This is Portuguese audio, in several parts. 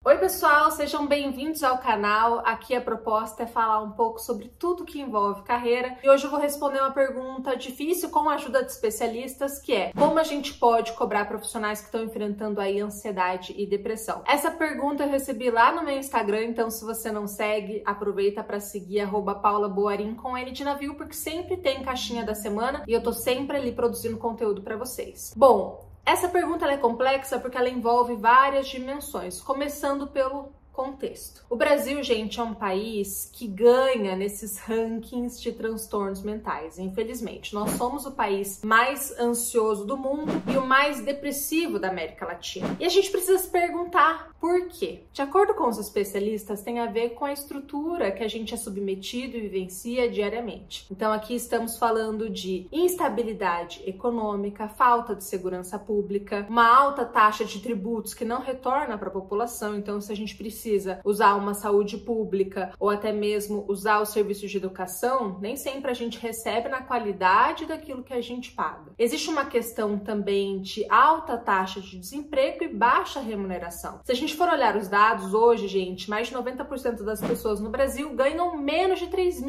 Oi pessoal, sejam bem-vindos ao canal. Aqui a proposta é falar um pouco sobre tudo que envolve carreira e hoje eu vou responder uma pergunta difícil com a ajuda de especialistas, que é: como a gente pode cobrar profissionais que estão enfrentando aí ansiedade e depressão? Essa pergunta eu recebi lá no meu Instagram, então se você não segue, aproveita para seguir @paulaboarim com N de navio, porque sempre tem caixinha da semana e eu tô sempre ali produzindo conteúdo para vocês. Bom, essa pergunta é complexa porque ela envolve várias dimensões, começando pelo contexto. O Brasil, gente, é um país que ganha nesses rankings de transtornos mentais, infelizmente. Nós somos o país mais ansioso do mundo e o mais depressivo da América Latina. E a gente precisa se perguntar por quê? De acordo com os especialistas, tem a ver com a estrutura que a gente é submetido e vivencia diariamente. Então aqui estamos falando de instabilidade econômica, falta de segurança pública, uma alta taxa de tributos que não retorna para a população. Então se a gente precisa usar uma saúde pública ou até mesmo usar os serviços de educação, nem sempre a gente recebe na qualidade daquilo que a gente paga. Existe uma questão também de alta taxa de desemprego e baixa remuneração. Se a gente for olhar os dados hoje, gente, mais de 90% das pessoas no Brasil ganham menos de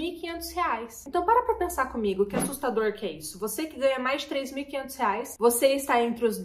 R$3.500. Então para pensar comigo, que assustador que é isso. Você que ganha mais de R$3.500, você está entre os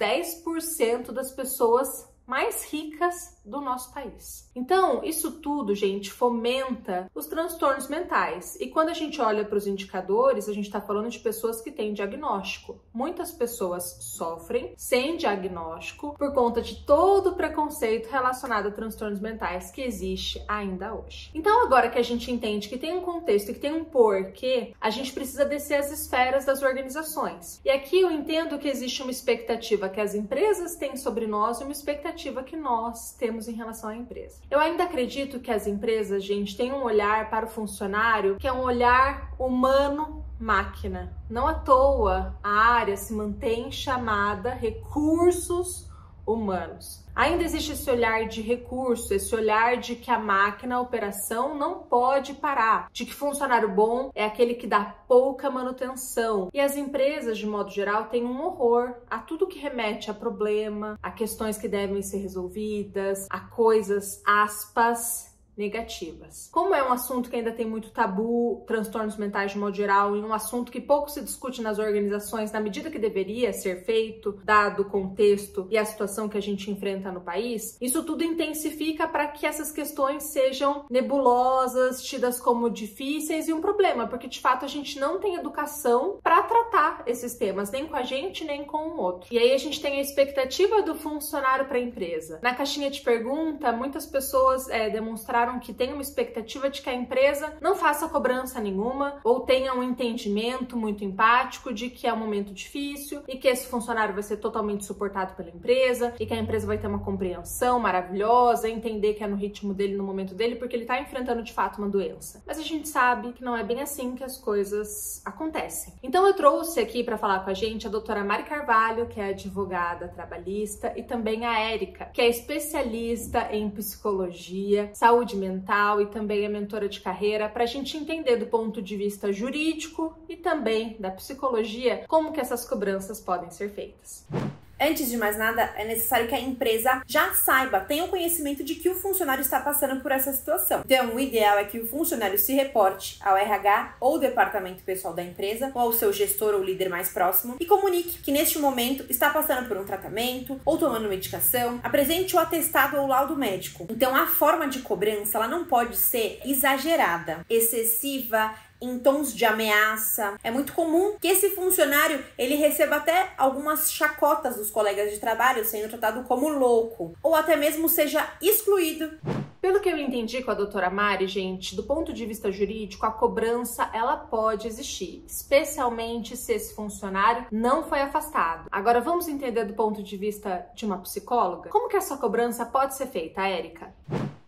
10% das pessoas mais ricas do nosso país. Então, isso tudo, gente, fomenta os transtornos mentais. E quando a gente olha para os indicadores, a gente está falando de pessoas que têm diagnóstico. Muitas pessoas sofrem sem diagnóstico por conta de todo o preconceito relacionado a transtornos mentais que existe ainda hoje. Então, agora que a gente entende que tem um contexto e que tem um porquê, a gente precisa descer as esferas das organizações. E aqui eu entendo que existe uma expectativa que as empresas têm sobre nós e uma expectativa que nós temos em relação à empresa. Eu ainda acredito que as empresas, gente, têm um olhar para o funcionário que é um olhar humano-máquina. Não à toa a área se mantém chamada recursos humanos. Ainda existe esse olhar de recurso, esse olhar de que a máquina, a operação não pode parar, de que funcionário bom é aquele que dá pouca manutenção. E as empresas, de modo geral, têm um horror a tudo que remete a problema, a questões que devem ser resolvidas, a coisas, aspas, negativas. Como é um assunto que ainda tem muito tabu, transtornos mentais de modo geral, e um assunto que pouco se discute nas organizações na medida que deveria ser feito, dado o contexto e a situação que a gente enfrenta no país, isso tudo intensifica para que essas questões sejam nebulosas, tidas como difíceis e um problema, porque de fato a gente não tem educação para tratar esses temas, nem com a gente, nem com o outro. E aí a gente tem a expectativa do funcionário para a empresa. Na caixinha de pergunta, muitas pessoas demonstraram que tem uma expectativa de que a empresa não faça cobrança nenhuma ou tenha um entendimento muito empático de que é um momento difícil e que esse funcionário vai ser totalmente suportado pela empresa e que a empresa vai ter uma compreensão maravilhosa, entender que é no ritmo dele, no momento dele, porque ele está enfrentando de fato uma doença. Mas a gente sabe que não é bem assim que as coisas acontecem. Então eu trouxe aqui para falar com a gente a doutora Mari Carvalho, que é advogada trabalhista, e também a Érica, que é especialista em psicologia, saúde mental e também é mentora de carreira, para a gente entender do ponto de vista jurídico e também da psicologia como que essas cobranças podem ser feitas. Antes de mais nada, é necessário que a empresa já saiba, tenha o conhecimento de que o funcionário está passando por essa situação. Então, o ideal é que o funcionário se reporte ao RH ou departamento pessoal da empresa, ou ao seu gestor ou líder mais próximo, e comunique que neste momento está passando por um tratamento ou tomando medicação, apresente o atestado ou laudo médico. Então, a forma de cobrança ela não pode ser exagerada, excessiva, em tons de ameaça. É muito comum que esse funcionário ele receba até algumas chacotas dos colegas de trabalho, sendo tratado como louco, ou até mesmo seja excluído. Pelo que eu entendi com a doutora Mari, gente, do ponto de vista jurídico, a cobrança ela pode existir, especialmente se esse funcionário não foi afastado. Agora vamos entender do ponto de vista de uma psicóloga? Como que essa cobrança pode ser feita, Érica?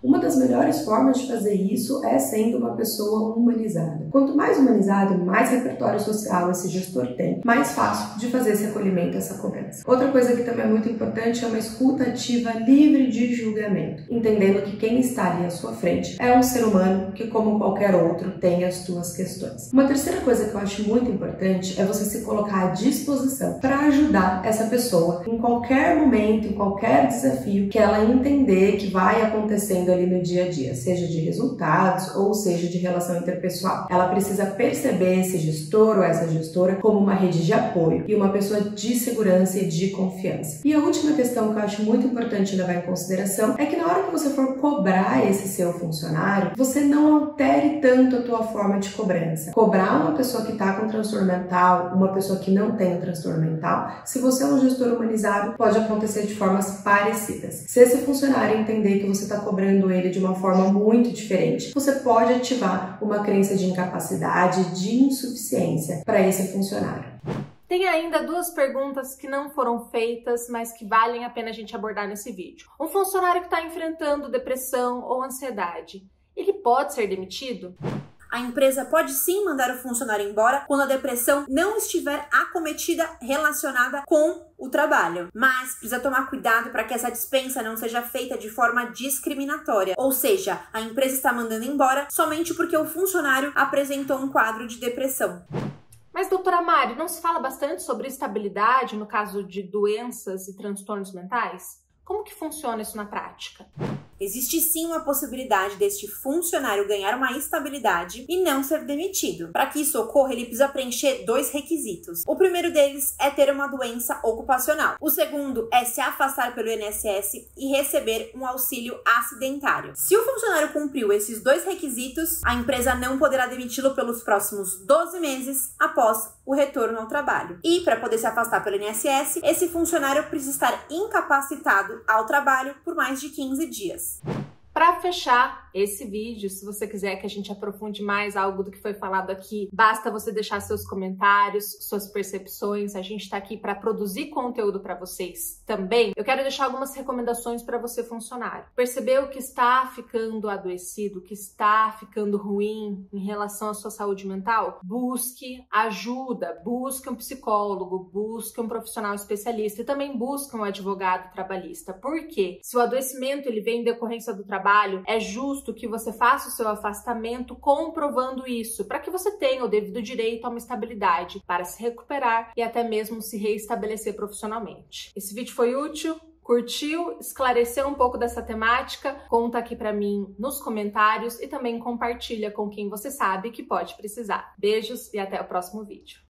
Uma das melhores formas de fazer isso é sendo uma pessoa humanizada. Quanto mais humanizado, mais repertório social esse gestor tem, mais fácil de fazer esse acolhimento, essa cobrança. Outra coisa que também é muito importante é uma escuta ativa livre de julgamento, entendendo que quem está ali à sua frente é um ser humano que, como qualquer outro, tem as suas questões. Uma terceira coisa que eu acho muito importante é você se colocar à disposição para ajudar essa pessoa em qualquer momento, em qualquer desafio que ela entender que vai acontecendo ali no dia a dia, seja de resultados ou seja de relação interpessoal. Ela precisa perceber esse gestor ou essa gestora como uma rede de apoio e uma pessoa de segurança e de confiança. E a última questão que eu acho muito importante levar em consideração é que na hora que você for cobrar esse seu funcionário, você não altere tanto a tua forma de cobrança. Cobrar uma pessoa que está com transtorno mental, uma pessoa que não tem um transtorno mental, se você é um gestor humanizado, pode acontecer de formas parecidas. Se esse funcionário entender que você está cobrando ele de uma forma muito diferente, você pode ativar uma crença de incapacidade, de insuficiência para esse funcionário. Tem ainda duas perguntas que não foram feitas, mas que valem a pena a gente abordar nesse vídeo. Um funcionário que está enfrentando depressão ou ansiedade, ele pode ser demitido? A empresa pode sim mandar o funcionário embora quando a depressão não estiver acometida relacionada com o trabalho. Mas precisa tomar cuidado para que essa dispensa não seja feita de forma discriminatória. Ou seja, a empresa está mandando embora somente porque o funcionário apresentou um quadro de depressão. Mas, doutora Mari, não se fala bastante sobre estabilidade no caso de doenças e transtornos mentais? Como que funciona isso na prática? Existe sim uma possibilidade deste funcionário ganhar uma estabilidade e não ser demitido. Para que isso ocorra, ele precisa preencher 2 requisitos. O primeiro deles é ter uma doença ocupacional. O segundo é se afastar pelo INSS e receber um auxílio acidentário. Se o funcionário cumpriu esses 2 requisitos, a empresa não poderá demiti-lo pelos próximos 12 meses após o retorno ao trabalho. E para poder se afastar pelo INSS, esse funcionário precisa estar incapacitado ao trabalho por mais de 15 dias. Para fechar esse vídeo, se você quiser que a gente aprofunde mais algo do que foi falado aqui, basta você deixar seus comentários, suas percepções. A gente está aqui para produzir conteúdo para vocês também. Eu quero deixar algumas recomendações para você, funcionário. Percebeu que está ficando adoecido, que está ficando ruim em relação à sua saúde mental? Busque ajuda, busque um psicólogo, busque um profissional especialista e também busque um advogado trabalhista. Por quê? Se o adoecimento ele vem em decorrência do trabalho, é justo que você faça o seu afastamento comprovando isso, para que você tenha o devido direito a uma estabilidade para se recuperar e até mesmo se reestabelecer profissionalmente. Esse vídeo foi útil? Curtiu? Esclareceu um pouco dessa temática? Conta aqui para mim nos comentários e também compartilha com quem você sabe que pode precisar. Beijos e até o próximo vídeo.